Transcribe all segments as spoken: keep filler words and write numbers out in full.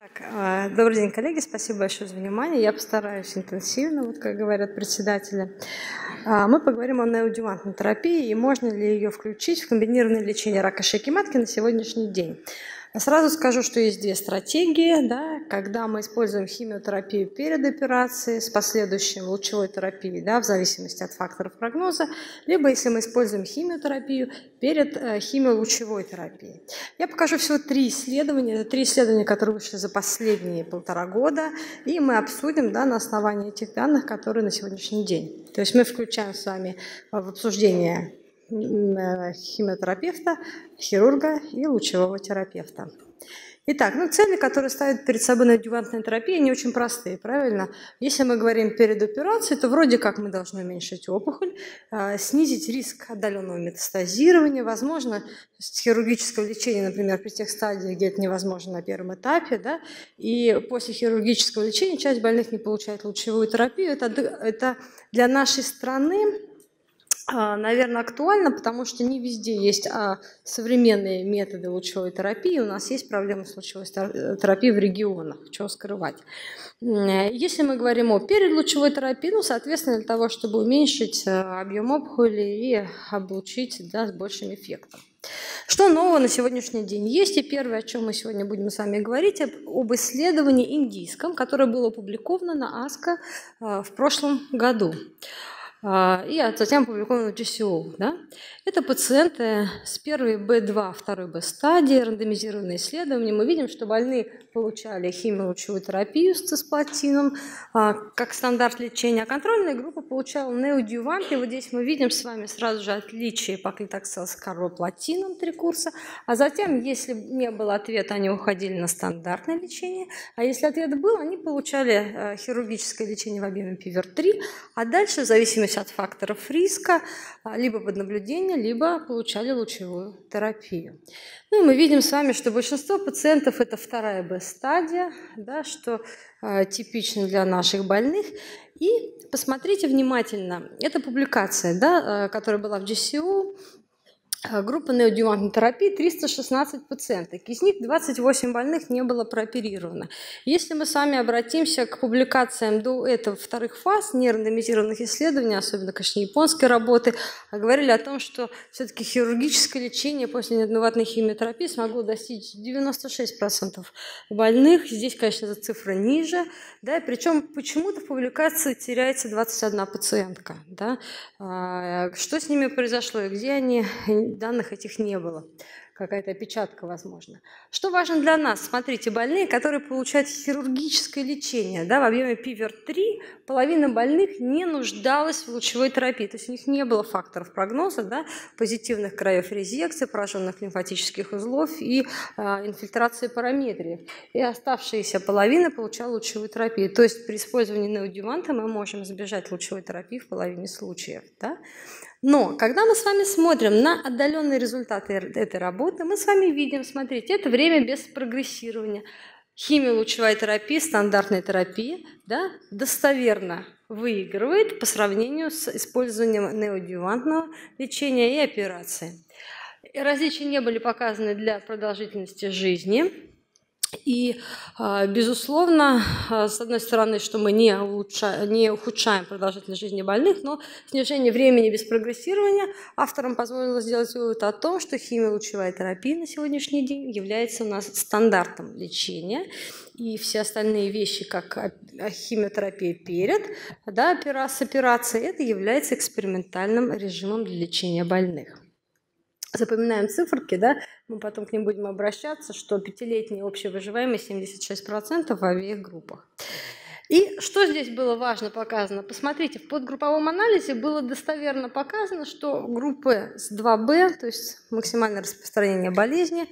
Так, а, добрый день, коллеги, спасибо большое за внимание. Я постараюсь интенсивно, вот как говорят председатели. А, Мы поговорим о неоадъювантной терапии и можно ли ее включить в комбинированное лечение рака шейки матки на сегодняшний день. Сразу скажу, что есть две стратегии, да, когда мы используем химиотерапию перед операцией с последующей лучевой терапией, да, в зависимости от факторов прогноза, либо если мы используем химиотерапию перед э, химиолучевой терапией. Я покажу всего три исследования, это три исследования, которые вышли за последние полтора года, и мы обсудим, да, на основании этих данных, которые на сегодняшний день. То есть мы включаем с вами в обсуждение химиотерапевта, хирурга и лучевого терапевта. Итак, ну, цели, которые ставит перед собой неоадъювантная терапия, не очень простые, правильно? Если мы говорим перед операцией, то вроде как мы должны уменьшить опухоль, снизить риск отдаленного метастазирования, возможно, хирургического лечения, например, при тех стадиях, где это невозможно на первом этапе, да, и после хирургического лечения часть больных не получает лучевую терапию. Это, это для нашей страны, наверное, актуально, потому что не везде есть а, современные методы лучевой терапии. У нас есть проблемы с лучевой терапией в регионах, чего скрывать. Если мы говорим о передлучевой терапии, ну, соответственно, для того, чтобы уменьшить объем опухоли и облучить, да, с большим эффектом. Что нового на сегодняшний день есть? И первое, о чем мы сегодня будем с вами говорить, об исследовании индийском, которое было опубликовано на АСКО в прошлом году. И затем опубликовано в джи си о. Да? Это пациенты с первой бэ два, второй бэ стадии, рандомизированные исследования. Мы видим, что больные получали химиолучевую терапию с цисплатином как стандарт лечения, а контрольная группа получала неоадъювант. И вот здесь мы видим с вами сразу же отличие паклитоксел с карбоплатином, три курса. А затем, если не было ответа, они уходили на стандартное лечение. А если ответ был, они получали хирургическое лечение в объеме пи ви ар три. А дальше, в зависимости от факторов риска, либо под наблюдение, либо получали лучевую терапию. Ну и мы видим с вами, что большинство пациентов это вторая бэ стадия, да, что э, типично для наших больных. И посмотрите внимательно, это публикация, да, э, которая была в джи си о. Группа неоадъювантной терапии триста шестнадцать пациенток. Из них двадцать восемь больных не было прооперировано. Если мы с вами обратимся к публикациям до этого вторых фаз нерандомизированных исследований, особенно, конечно, японской работы, говорили о том, что все-таки хирургическое лечение после неоадъювантной химиотерапии смогло достичь девяносто шесть процентов больных. Здесь, конечно, эта цифра ниже. Да, и причем почему-то в публикации теряется двадцать одна пациентка. Да? Что с ними произошло и где они? Данных этих не было. Какая-то опечатка, возможно. Что важно для нас? Смотрите, больные, которые получают хирургическое лечение, да, в объеме пи ви ар три, половина больных не нуждалась в лучевой терапии. То есть у них не было факторов прогноза, да, позитивных краев резекции, пораженных лимфатических узлов и а, инфильтрации параметриев. И оставшаяся половина получала лучевую терапию. То есть при использовании неоадъюванта мы можем избежать лучевой терапии в половине случаев. Да? Но когда мы с вами смотрим на отдаленные результаты этой работы, мы с вами видим, смотрите, это время без прогрессирования. Химиолучевая терапия, стандартная терапия, да, достоверно выигрывает по сравнению с использованием неоадъювантного лечения и операции. Различия не были показаны для продолжительности жизни. И, безусловно, с одной стороны, что мы не, улучшаем, не ухудшаем продолжительность жизни больных, но снижение времени без прогрессирования авторам позволило сделать вывод о том, что химиолучевая терапия на сегодняшний день является у нас стандартом лечения, и все остальные вещи, как химиотерапия перед, да, с операцией, это является экспериментальным режимом для лечения больных. Запоминаем циферки, да, мы потом к ним будем обращаться, что пятилетняя общая выживаемость семьдесят шесть процентов в обеих группах. И что здесь было важно показано? Посмотрите, в подгрупповом анализе было достоверно показано, что группы с два бэ, то есть максимальное распространение болезни,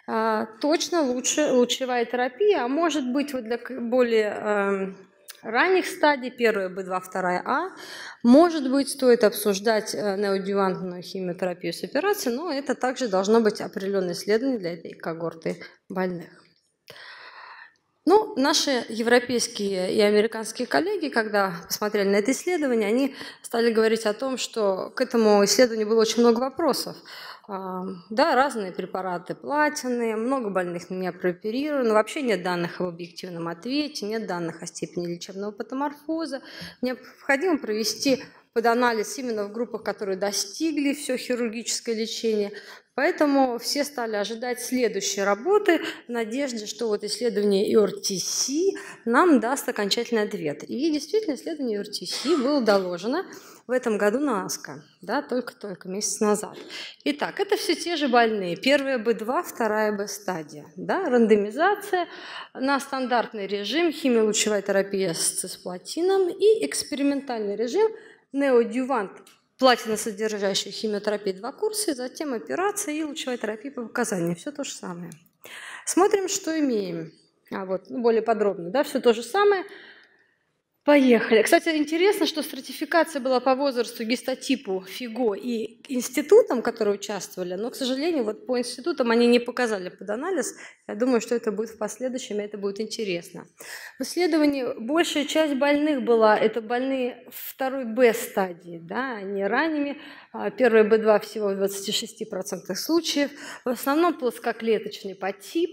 точно лучше лучевая терапия, а может быть вот для более ранних стадий, первая бэ два, вторая А, может быть, стоит обсуждать неоадъювантную химиотерапию с операцией, но это также должно быть определенное исследование для этой когорты больных. Ну, наши европейские и американские коллеги, когда посмотрели на это исследование, они стали говорить о том, что к этому исследованию было очень много вопросов. Да, разные препараты платины, много больных не прооперировано, вообще нет данных об объективном ответе, нет данных о степени лечебного патоморфоза. Необходимо провести поданализ именно в группах, которые достигли все хирургическое лечение. Поэтому все стали ожидать следующей работы в надежде, что вот исследование ю ар ти си нам даст окончательный ответ. И действительно, исследование ю ар ти си было доложено в этом году на АСКО, да, только-только месяц назад. Итак, это все те же больные. Первая бэ два, вторая Б-стадия. Да, рандомизация на стандартный режим, химиолучевая терапия с цисплатином и экспериментальный режим неоадъювант, платиносодержащая химиотерапия два курса, и затем операция и лучевая терапия по показаниям. Все то же самое. Смотрим, что имеем. А вот, ну, более подробно. Да, все то же самое. Поехали. Кстати, интересно, что стратификация была по возрасту, гистотипу, ФИГО и институтам, которые участвовали, но, к сожалению, вот по институтам они не показали под анализ. Я думаю, что это будет в последующем, и это будет интересно. В исследовании большая часть больных была, это больные второй Б-стадии, да, они ранними. Первая Б два всего в двадцати шести процентах случаев. В основном плоскоклеточный подтип.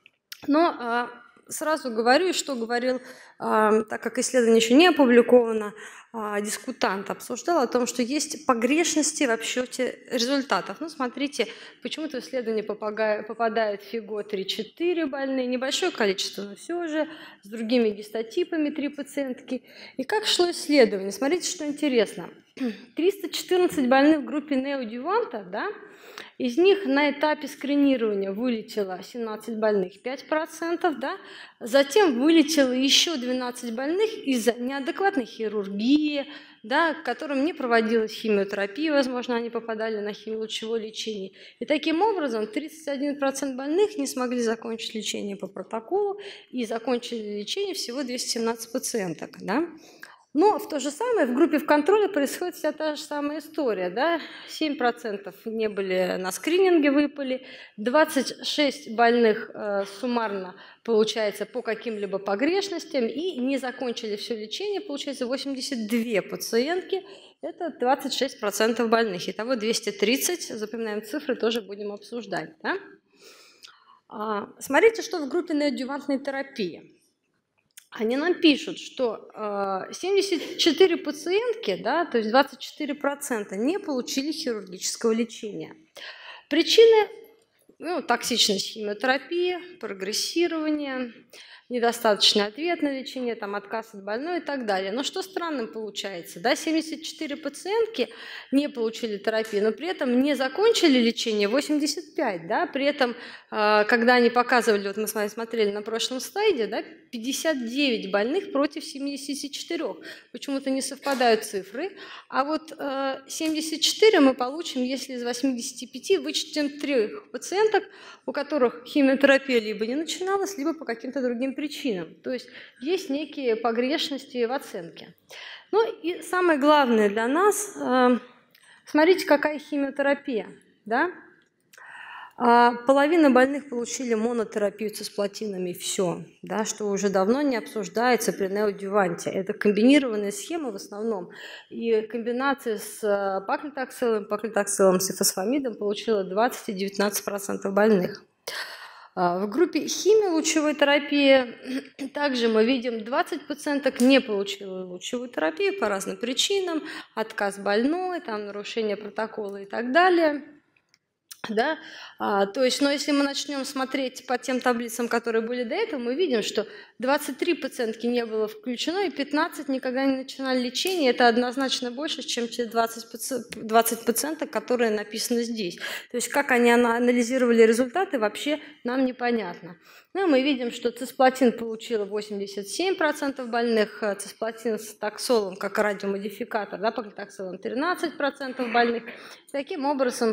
Но сразу говорю, что говорил, так как исследование еще не опубликовано, дискутант обсуждал о том, что есть погрешности в обсчете результатов. Ну, смотрите, почему-то в исследование попадает ФИГО три-четыре больные, небольшое количество, но все же, с другими гистотипами три пациентки. И как шло исследование? Смотрите, что интересно. триста четырнадцать больных в группе неоадъюванта, да, из них на этапе скринирования вылетело семнадцать больных, пять процентов, да? Затем вылетело еще двенадцать больных из-за неадекватной хирургии, да, которым не проводилась химиотерапия, возможно, они попадали на химиолучевое лечение. И таким образом тридцать один процент больных не смогли закончить лечение по протоколу и закончили лечение всего двести семнадцать пациенток. Да? Но в то же самое в группе в контроле происходит вся та же самая история. Да? семь процентов не были на скрининге, выпали, двадцать шесть больных э, суммарно, получается, по каким-либо погрешностям и не закончили все лечение, получается, восемьдесят две пациентки, это двадцать шесть процентов больных. Итого двести тридцать, запоминаем цифры, тоже будем обсуждать. Да? А, смотрите, что в группе неоадъювантной терапии. Они нам пишут, что семьдесят четыре пациентки, да, то есть двадцать четыре процента, не получили хирургического лечения. Причины, ну, токсичность химиотерапии, прогрессирование, недостаточный ответ на лечение, там, отказ от больной и так далее. Но что странным получается, да, семьдесят четыре пациентки не получили терапию, но при этом не закончили лечение восемьдесят пять, да, при этом, когда они показывали, вот мы с вами смотрели на прошлом слайде, да, пятьдесят девять больных против семидесяти четырёх. Почему-то не совпадают цифры. А вот семьдесят четыре мы получим, если из восьмидесяти пяти вычтем трех пациенток, у которых химиотерапия либо не начиналась, либо по каким-то другим причинам. То есть есть некие погрешности в оценке. Ну и самое главное для нас, смотрите, какая химиотерапия. Да? Половина больных получили монотерапию цисплатинами, все, да, что уже давно не обсуждается при неоадъюванте. Это комбинированная схема в основном. И комбинация с паклитокселом, паклитокселом с ифосфамидом получила двадцать и девятнадцать процентов больных. В группе химиолучевой терапии также мы видим, двадцать пациенток не получили лучевую терапию по разным причинам, отказ больной, там, нарушение протокола и так далее. Да? А, то есть, но если мы начнем смотреть по тем таблицам, которые были до этого, мы видим, что двадцать три пациентки не было включено, и пятнадцать никогда не начинали лечение. Это однозначно больше, чем те двадцать пациенток, которые написаны здесь. То есть, как они анализировали результаты, вообще нам непонятно. Ну, мы видим, что цисплатин получила восемьдесят семь процентов больных, цисплатин с таксолом, как радиомодификатор, да, паклитокселом тринадцать процентов больных. Таким образом,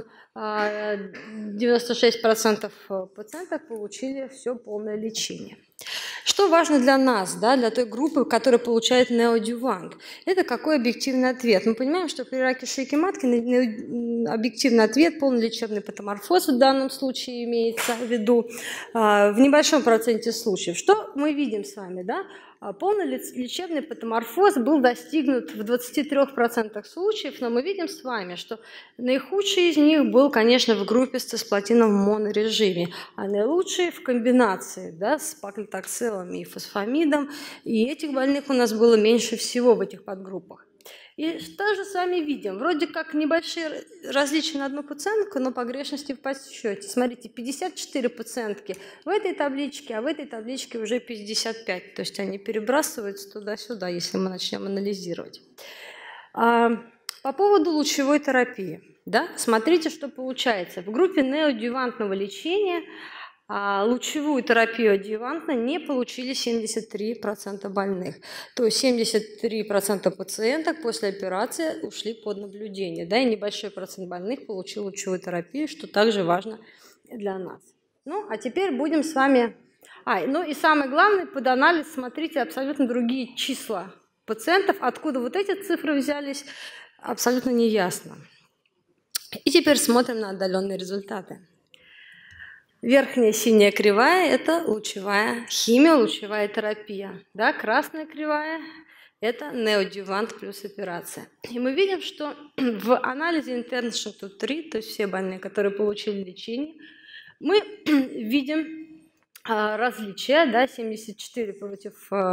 девяносто шесть процентов пациенток получили все полное лечение. Что важно для нас, да, для той группы, которая получает неоадъювант? Это какой объективный ответ? Мы понимаем, что при раке шейки матки объективный ответ, полный лечебный патоморфоз в данном случае имеется в виду в небольшом проценте случаев. Что мы видим с вами, да? Полный лечебный патоморфоз был достигнут в двадцати трёх процентах случаев, но мы видим с вами, что наихудший из них был, конечно, в группе с цисплатином в монорежиме, а наилучший в комбинации, да, с паклитокселом и фосфамидом. И этих больных у нас было меньше всего в этих подгруппах. И тоже с вами видим, вроде как небольшие различия на одну пациентку, но погрешности в подсчете. Смотрите, пятьдесят четыре пациентки в этой табличке, а в этой табличке уже пятьдесят пять. То есть они перебрасываются туда-сюда, если мы начнем анализировать. По поводу лучевой терапии. Да, смотрите, что получается. В группе неоадъювантного лечения лучевую терапию адъювантно не получили семьдесят три процента больных. То есть семьдесят три процента пациенток после операции ушли под наблюдение. Да, и небольшой процент больных получил лучевую терапию, что также важно для нас. Ну, а теперь будем с вами... А, ну и самое главное, под анализ смотрите абсолютно другие числа пациентов. Откуда вот эти цифры взялись, абсолютно неясно. И теперь смотрим на отдаленные результаты. Верхняя синяя кривая – это лучевая химия, лучевая терапия. Да, красная кривая – это неоадъювант плюс операция. И мы видим, что в анализе интерншоу три, то есть все больные, которые получили лечение, мы видим различия, да, семьдесят четыре против…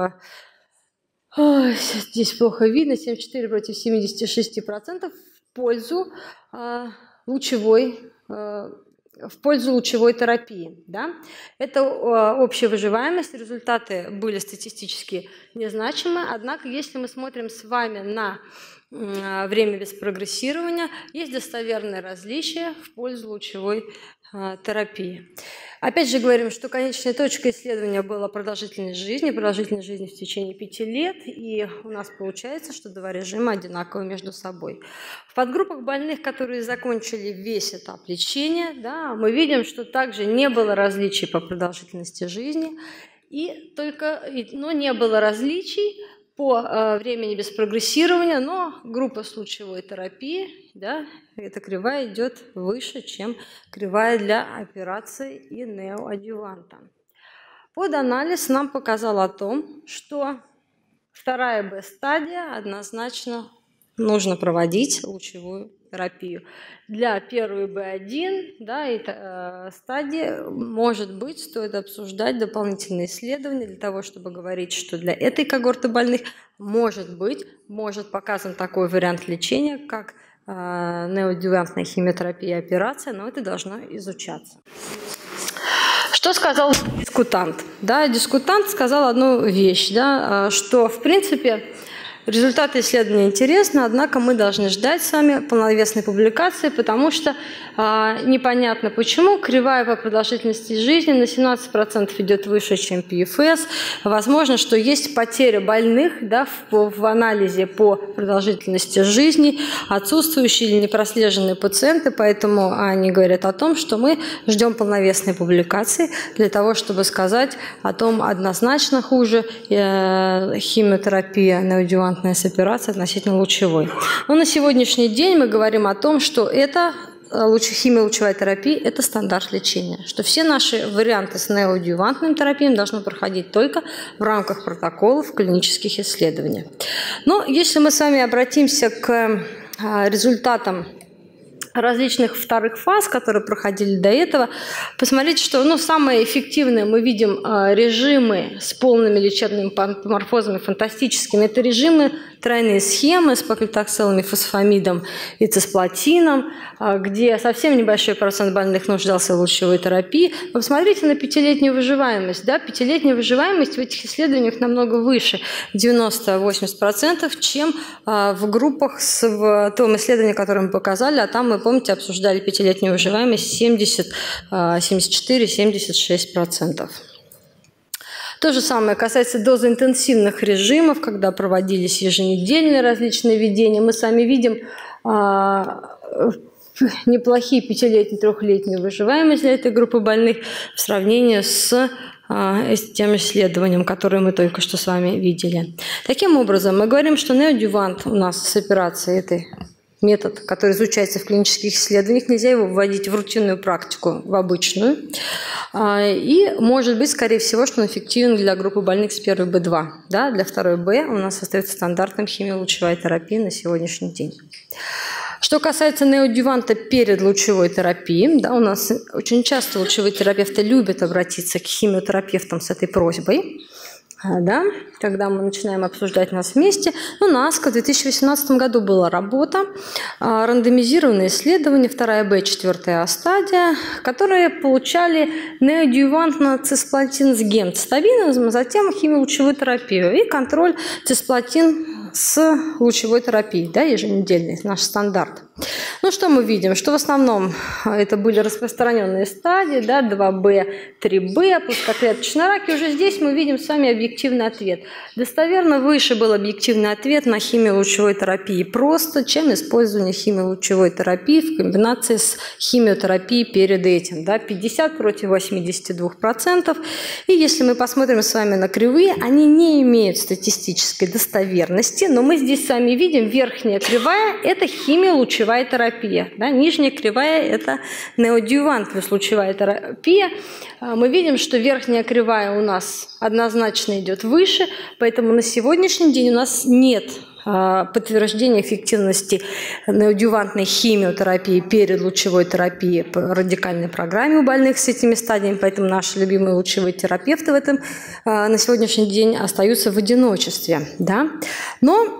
Ой, здесь плохо видно, семьдесят четыре против семидесяти шести процентов в пользу лучевой в пользу лучевой терапии. Да? Это э, общая выживаемость, результаты были статистически незначимы, однако если мы смотрим с вами на э, время без прогрессирования, есть достоверные различия в пользу лучевой э, терапии. Опять же говорим, что конечная точка исследования была продолжительность жизни, продолжительность жизни в течение пяти лет, и у нас получается, что два режима одинаковы между собой. В подгруппах больных, которые закончили весь этап лечения, да, мы видим, что также не было различий по продолжительности жизни, и только, но не было различий по э, времени без прогрессирования, но группа с лучевой терапией, да, эта кривая идет выше, чем кривая для операции и неоадъюванта. Под анализ нам показал о том, что вторая Б-стадия однозначно нужно проводить лучевую терапию. Для первой Б один, да, это, э, стадии, может быть, стоит обсуждать дополнительные исследования для того, чтобы говорить, что для этой когорты больных может быть, может показан такой вариант лечения, как э, неоадъювантная химиотерапия и операция, но это должно изучаться. Что сказал дискутант? Да, дискутант сказал одну вещь, да, что, в принципе, результаты исследования интересны, однако мы должны ждать с вами полновесной публикации, потому что а, непонятно почему кривая по продолжительности жизни на семнадцать процентов идет выше, чем пи эф эс. Возможно, что есть потеря больных, да, в, в анализе по продолжительности жизни, отсутствующие или непрослеженные пациенты, поэтому они говорят о том, что мы ждем полновесной публикации для того, чтобы сказать о том, однозначно хуже э, химиотерапия неоадъювантная с операцией относительно лучевой. Но на сегодняшний день мы говорим о том, что это химио-лучевая терапия – это стандарт лечения, что все наши варианты с неоадъювантной терапией должны проходить только в рамках протоколов клинических исследований. Но если мы с вами обратимся к результатам различных вторых фаз, которые проходили до этого, посмотрите, что ну, самые эффективные мы видим э, режимы с полными лечебными патоморфозами, фантастическими. Это режимы тройные схемы с паклитокселом, фосфамидом и цисплатином, э, где совсем небольшой процент больных нуждался в лучевой терапии. Но посмотрите на пятилетнюю выживаемость. Да? Пятилетняя выживаемость в этих исследованиях намного выше, девяносто-восемьдесят процентов, чем э, в группах с, в том исследовании, которое мы показали, а там мы, помните, обсуждали пятилетнюю выживаемость семьдесят, семьдесят четыре — семьдесят шесть процентов. То же самое касается дозоинтенсивных режимов, когда проводились еженедельные различные введения. Мы сами видим а, неплохие пятилетние, трехлетние выживаемость для этой группы больных в сравнении с тем исследованиям, которые мы только что с вами видели. Таким образом, мы говорим, что неоадъювант у нас с операцией этой метод, который изучается в клинических исследованиях, нельзя его вводить в рутинную практику, в обычную. И может быть, скорее всего, что он эффективен для группы больных с первой бэ два. Да, для второй бэ у нас остается стандартным химиолучевая терапия на сегодняшний день. Что касается неоадъюванта перед лучевой терапией, да, у нас очень часто лучевые терапевты любят обратиться к химиотерапевтам с этой просьбой. Да, когда мы начинаем обсуждать нас вместе. У нас в две тысячи восемнадцатом году была работа, рандомизированное исследование вторая бэ, четвёртая а стадия, которые получали неоадъювантно цисплатин с гемцитабином, затем химиолучевую терапию и контроль цисплатин с лучевой терапией, да, еженедельный, наш стандарт. Ну, что мы видим? Что в основном это были распространенные стадии, да, два бэ, три бэ, плоскоклеточный рак. И уже здесь мы видим с вами объективный ответ. Достоверно выше был объективный ответ на химиолучевой терапии просто, чем использование химиолучевой терапии в комбинации с химиотерапией перед этим. Да, пятьдесят против восьмидесяти двух процентов. И если мы посмотрим с вами на кривые, они не имеют статистической достоверности, но мы здесь с вами видим, верхняя кривая – это химиолучевая терапия. Да, нижняя кривая – это неоадъювант плюс лучевая терапия. Мы видим, что верхняя кривая у нас однозначно идет выше, поэтому на сегодняшний день у нас нет подтверждения эффективности неоадъювантной химиотерапии перед лучевой терапией по радикальной программе у больных с этими стадиями, поэтому наши любимые лучевые терапевты в этом на сегодняшний день остаются в одиночестве. Да? Но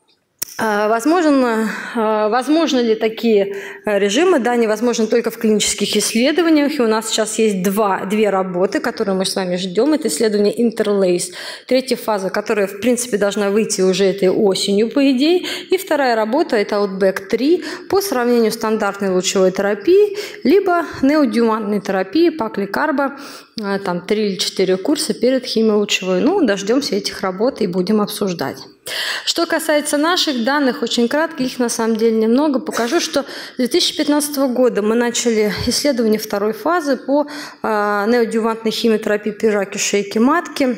Возможно, возможно ли такие режимы? Да, невозможно только в клинических исследованиях. И у нас сейчас есть два, две работы, которые мы с вами ждем. Это исследование Interlace, третья фаза, которая, в принципе, должна выйти уже этой осенью, по идее. И вторая работа – это Outback три по сравнению стандартной лучевой терапии, либо неоадъювантной терапии, пакликарба, там три или четыре курса перед химиолучевой. Ну, дождемся этих работ и будем обсуждать. Что касается наших данных, очень кратко, их на самом деле немного. Покажу, что с две тысячи пятнадцатого года мы начали исследование второй фазы по неоадъювантной химиотерапии при раке шейки матки.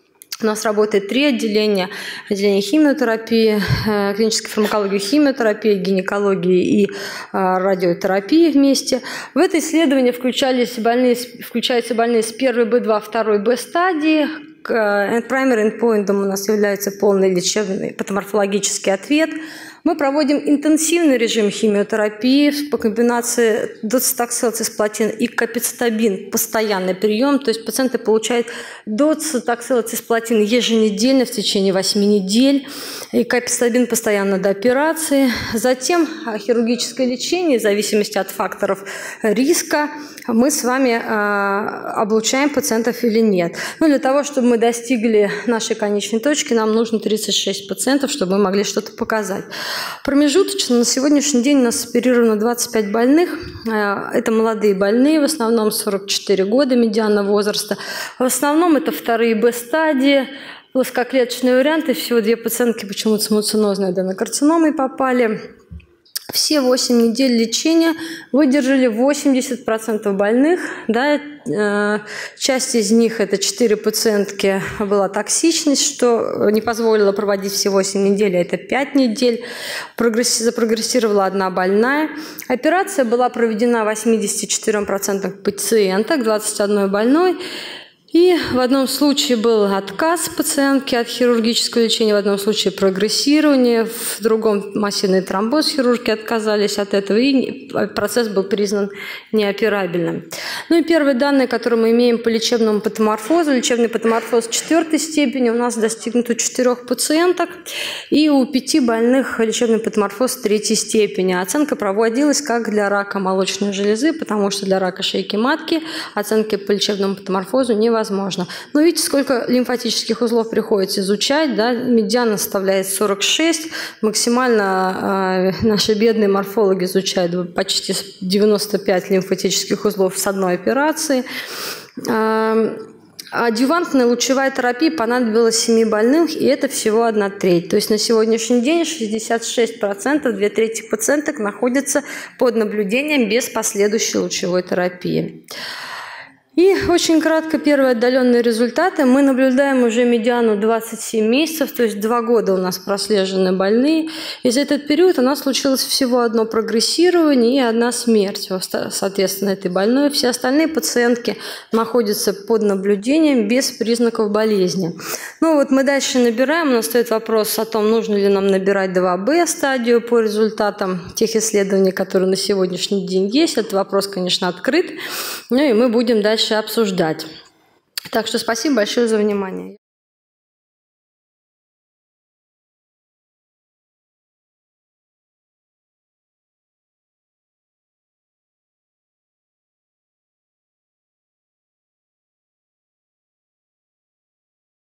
У нас работает три отделения. Отделение химиотерапии, клинической фармакологии, химиотерапии, гинекологии и радиотерапии вместе. В это исследование включались больные, включаются больные с первой бэ два, второй бэ стадии. Primary endpoint у нас является полный лечебный патоморфологический ответ. Мы проводим интенсивный режим химиотерапии по комбинации доцитоксел, цисплатин и капецитабин, постоянный прием. То есть пациенты получают доцитоксел, цисплатин еженедельно в течение восьми недель, и капецитабин постоянно до операции. Затем хирургическое лечение, в зависимости от факторов риска, мы с вами э, облучаем пациентов или нет. Ну, для того, чтобы мы достигли нашей конечной точки, нам нужно тридцать шесть пациентов, чтобы мы могли что-то показать. Промежуточно на сегодняшний день у нас оперировано двадцать пять больных. Это молодые больные, в основном сорок четыре года медиана возраста. В основном это вторые бэ-стадии, плоскоклеточные варианты. Всего две пациентки почему-то с муцинозной аденокарциномой попали. Все восемь недель лечения выдержали восемьдесят процентов больных. Да, э, часть из них, это четыре пациентки, была токсичность, что не позволило проводить все восемь недель, а это пять недель. Прогресси, запрогрессировала одна больная. Операция была проведена восьмидесяти четырём процентам пациенток, двадцати одной больной. И в одном случае был отказ пациентки от хирургического лечения, в одном случае прогрессирование, в другом массивный тромбоз, хирурги отказались от этого, и процесс был признан неоперабельным. Ну и первые данные, которые мы имеем по лечебному патоморфозу. Лечебный патоморфоз четвертой степени у нас достигнут у четырех пациенток, и у пяти больных лечебный патоморфоз третьей степени. Оценка проводилась как для рака молочной железы, потому что для рака шейки матки оценки по лечебному патоморфозу невозможно. Возможно. Но видите, сколько лимфатических узлов приходится изучать. Да? Медиана составляет сорок шесть. Максимально э, наши бедные морфологи изучают почти девяносто пять лимфатических узлов с одной операции. Э, адъювантная лучевая терапия понадобилась семи больным, и это всего одна треть. То есть на сегодняшний день шестьдесят шесть процентов, две трети пациенток находятся под наблюдением без последующей лучевой терапии. И очень кратко первые отдаленные результаты. Мы наблюдаем уже медиану двадцать семь месяцев, то есть два года у нас прослежены больные. И за этот период у нас случилось всего одно прогрессирование и одна смерть, соответственно, этой больной. Все остальные пациентки находятся под наблюдением без признаков болезни. Ну вот мы дальше набираем, у нас стоит вопрос о том, нужно ли нам набирать два бэ стадию по результатам тех исследований, которые на сегодняшний день есть. Этот вопрос, конечно, открыт. Ну и мы будем дальше обсуждать. Так что спасибо большое за внимание.